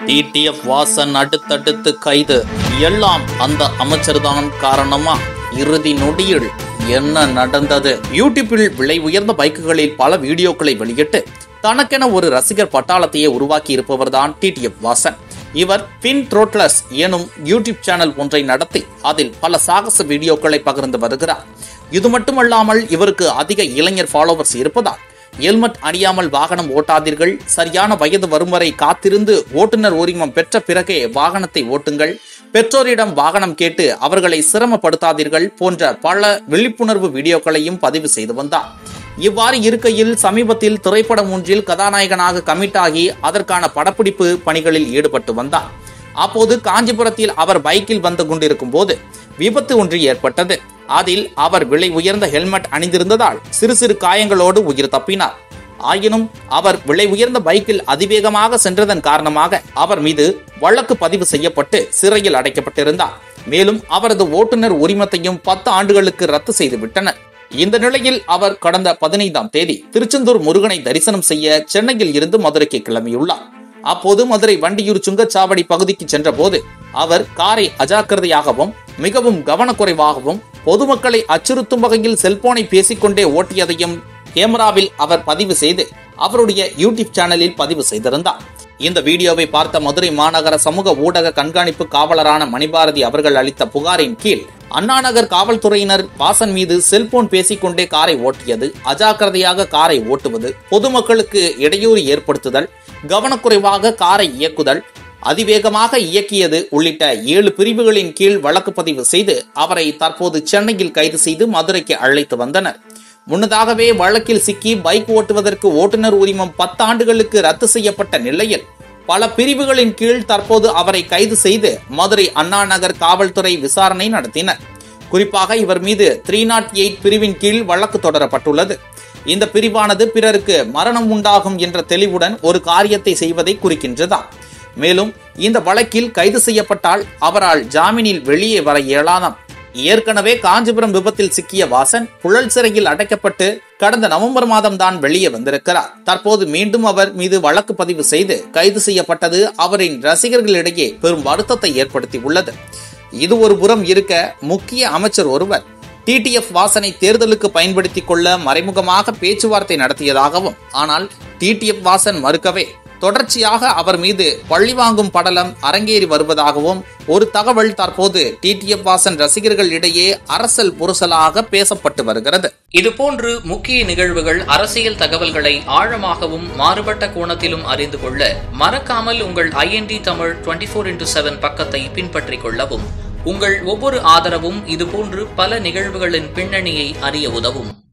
TTF Vasan அடுத்தடுத்து கைது. எல்லாம் அந்த அமைச்சர்தான் காரணமா? இறுதி நொடியில் என்ன நடந்தது? யூடியூப்பில் விலை உயர்ந்த பைக்குகளில் பல வீடியோக்களை வெளியிட்டு தனக்கென ஒரு ரசிகர் பட்டாளத்தையே உருவாக்கி இருப்பவர்தான் டிடிஎஃப் வாசன். இவர் பின் த்ரோட்லர்ஸ் எனும் யூடியூப் சேனல் ஒன்றை நடத்தி அதில் பல சாகச வீடியோக்களை பகிர்ந்து வருகிறார். இது மட்டுமல்லாமல் இவருக்கு அதிக இளைஞர் ஃபாலோவர்ஸ் இருப்பதால் ஹெல்மெட் அணியாமல் வாகனம் ஓட்டாதீர்கள், சரியான வயது வரும் வரை காத்திருந்து ஓட்டுநர் உரிமம் பெற்ற பிறகே வாகனத்தை ஓட்டுங்கள், பெற்றோரிடம் வாகனம் கேட்டு அவர்களை சிரமப்படுத்தாதீர்கள் போன்ற பல விழிப்புணர்வு வீடியோக்களையும் பதிவு செய்து வந்தார். இவ்வாறு இருக்கையில் சமீபத்தில் திரைப்படம் ஒன்றில் கதாநாயகனாக கமிட் ஆகி அதற்கான படப்பிடிப்பு பணிகளில் ஈடுபட்டு வந்தார். அப்போது காஞ்சிபுரத்தில் அவர் பைக்கில் வந்து கொண்டிருக்கும் போது விபத்து ஒன்று ஏற்பட்டது. அதில் அவர் விலை உயர்ந்த ஹெல்மெட் அணிந்திருந்ததால் சிறு சிறு காயங்களோடு உயிர் தப்பினார். ஆயினும் அவர் விலை உயர்ந்த பைக்கில் அதிவேகமாக சென்றதன் காரணமாக அவர் மீது வழக்கு பதிவு செய்யப்பட்டு சிறையில் அடைக்கப்பட்டிருந்தார். மேலும் அவரது ஓட்டுநர் உரிமத்தையும் 10 ஆண்டுகளுக்கு ரத்து செய்து விட்டனர். இந்த நிலையில் அவர் கடந்த 15ஆம் தேதி திருச்செந்தூர் முருகனை தரிசனம் செய்ய சென்னையில் இருந்து மதுரைக்கு கிளம்பியுள்ளார். அப்போது மதுரை வண்டியூர் சுங்கச்சாவடி பகுதிக்கு சென்ற போது அவர் காரை அஜாக்கிரதையாகவும் மிகவும் கவனக்குறைவாகவும் பொதுமக்களை அச்சுறுத்தும் வகையில் செல்போனை பேசிக்கொண்டே ஓட்டியதையும் கேமராவில் அவர் பதிவு செய்து அவருடைய யூடியூப் சேனலில் பதிவு செய்திருந்தார். இந்த வீடியோவை பார்த்த மதுரை மாநகர சமூக ஊடக கண்காணிப்பு காவலரான மணிபாரதி அவர்கள் அளித்த புகாரின் கீழ் அண்ணாநகர் காவல்துறையினர் வாசன் மீது செல்போன் பேசிக்கொண்டே காரை ஓட்டியது, அஜாக்கிரதையாக காரை ஓட்டுவது, பொதுமக்களுக்கு இடையூறு ஏற்படுத்துதல், கவனக்குறைவாக காரை இயக்குதல், அதிவேகமாக இயக்கியது உள்ளிட்ட 7 பிரிவுகளின் கீழ் வழக்கு பதிவு செய்து அவரை தற்போது சென்னையில் கைது செய்து மதுரைக்கு அழைத்து வந்தனர். முன்னதாகவே வழக்கில் சிக்கி பைக் ஓட்டுவதற்கு ஓட்டுநர் உரிமம் 10 ஆண்டுகளுக்கு ரத்து செய்யப்பட்ட நிலையில் பல பிரிவுகளின் கீழ் தற்போது அவரை கைது செய்து மதுரை அண்ணாநகர் காவல்துறை விசாரணை நடத்தினர். குறிப்பாக இவர் மீது 308 பிரிவின் கீழ் வழக்கு தொடரப்பட்டுள்ளது. இந்த பிரிவானது பிறருக்கு மரணம் உண்டாகும் என்ற தெளிவுடன் ஒரு காரியத்தை செய்வதை குறிக்கின்றதாம். மேலும் இந்த வழக்கில் கைது செய்யப்பட்டால் அவரால் ஜாமீனில் வெளியே வர இயலாதாம். ஏற்கனவே காஞ்சிபுரம் விபத்தில் சிக்கிய வாசன் புழல் சிறையில் அடைக்கப்பட்டு கடந்த நவம்பர் மாதம் தான் வெளியே வந்திருக்கிறார். தற்போது மீண்டும் அவர் மீது வழக்கு பதிவு செய்து கைது செய்யப்பட்டது அவரின் ரசிகர்களிடையே பெரும் வருத்தத்தை ஏற்படுத்தி உள்ளது. இது ஒரு புறம் இருக்க, முக்கிய அமைச்சர் ஒருவர் டிடிஎஃப் வாசனை தேர்தலுக்கு பயன்படுத்திக் கொள்ள மறைமுகமாக பேச்சுவார்த்தை நடத்தியதாகவும், ஆனால் டிடிஎஃப் வாசன் மறுக்கவே தொடர்ச்சியாக அவர் மீது பழிவாங்கும் படலம் அரங்கேறி வருவதாகவும் ஒரு தகவல் தற்போது டிடிஎஃப் வாசன் ரசிகர்கள் இடையே அரசல் புரசலாக பேசப்பட்டு வருகிறது. இதுபோன்று முக்கிய நிகழ்வுகள், அரசியல் தகவல்களை ஆழமாகவும் மாறுபட்ட கோணத்திலும் அறிந்து கொள்ள மறக்காமல் உங்கள் IND தமிழ் 24x7 பக்கத்தை பின்பற்றிக் கொள்ளவும். உங்கள் ஒவ்வொரு ஆதரவும் இதுபோன்று பல நிகழ்வுகளின் பின்னணியை அறிய உதவும்.